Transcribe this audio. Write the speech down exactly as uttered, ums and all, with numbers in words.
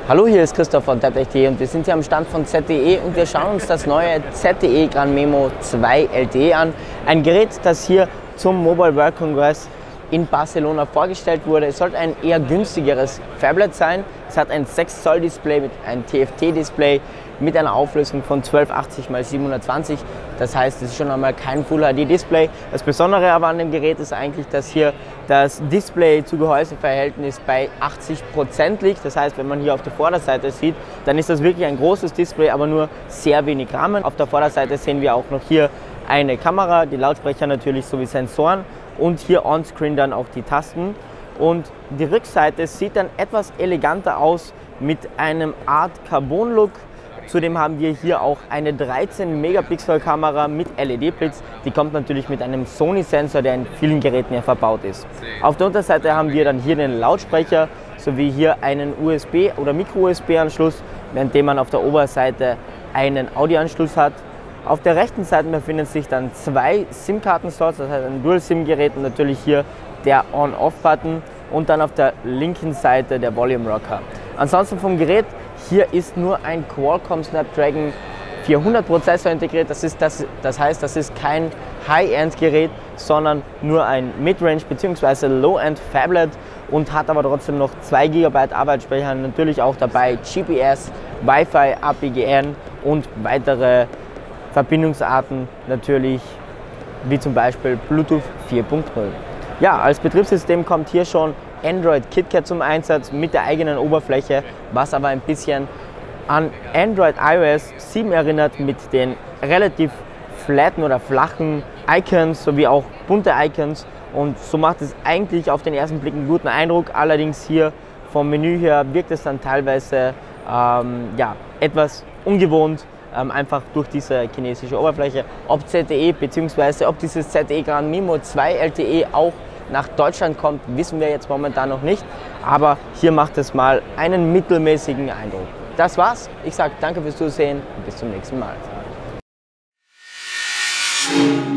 Hallo, hier ist Christoph von tab punkt de und wir sind hier am Stand von Z T E und wir schauen uns das neue Z T E Gran Memo zwei L T E an. Ein Gerät, das hier zum Mobile World Congress in Barcelona vorgestellt wurde. Es sollte ein eher günstigeres Phablet sein. Es hat ein sechs Zoll Display mit einem T F T-Display mit einer Auflösung von zwölfhundertachtzig mal siebenhundertzwanzig. Das heißt, es ist schon einmal kein Full H D-Display. Das Besondere aber an dem Gerät ist eigentlich, dass hier das Display-zu-Gehäuse-Verhältnis bei achtzig Prozent liegt. Das heißt, wenn man hier auf der Vorderseite sieht, dann ist das wirklich ein großes Display, aber nur sehr wenig Rahmen. Auf der Vorderseite sehen wir auch noch hier eine Kamera, die Lautsprecher natürlich sowie Sensoren und hier on-screen dann auch die Tasten. Und die Rückseite sieht dann etwas eleganter aus mit einem Art Carbon-Look. Zudem haben wir hier auch eine dreizehn Megapixel Kamera mit L E D-Blitz. Die kommt natürlich mit einem Sony-Sensor, der in vielen Geräten ja verbaut ist. Auf der Unterseite haben wir dann hier den Lautsprecher sowie hier einen U S B- oder Micro-U S B-Anschluss, währenddem man auf der Oberseite einen Audioanschluss hat. Auf der rechten Seite befinden sich dann zwei SIM-Karten-Slots, das heißt ein Dual-SIM-Gerät und natürlich hier der On-Off-Button und dann auf der linken Seite der Volume Rocker. Ansonsten vom Gerät, hier ist nur ein Qualcomm Snapdragon vierhundert Prozessor integriert. Das, ist das, das heißt, das ist kein High-End-Gerät, sondern nur ein Mid-Range bzw. Low-End Phablet und hat aber trotzdem noch zwei Gigabyte Arbeitsspeicher, natürlich auch dabei G P S, Wi-Fi, A P G N und weitere Verbindungsarten natürlich, wie zum Beispiel Bluetooth vier Punkt null. Ja, als Betriebssystem kommt hier schon Android KitKat zum Einsatz mit der eigenen Oberfläche, was aber ein bisschen an Android i O S sieben erinnert mit den relativ flatten oder flachen Icons sowie auch bunte Icons, und so macht es eigentlich auf den ersten Blick einen guten Eindruck. Allerdings hier vom Menü her wirkt es dann teilweise ähm, ja, etwas ungewohnt, ähm, einfach durch diese chinesische Oberfläche. Ob Z T E bzw. ob dieses Z T E Gran Memo zwei L T E auch nach Deutschland kommt, wissen wir jetzt momentan noch nicht, aber hier macht es mal einen mittelmäßigen Eindruck. Das war's, ich sage danke fürs Zusehen und bis zum nächsten Mal.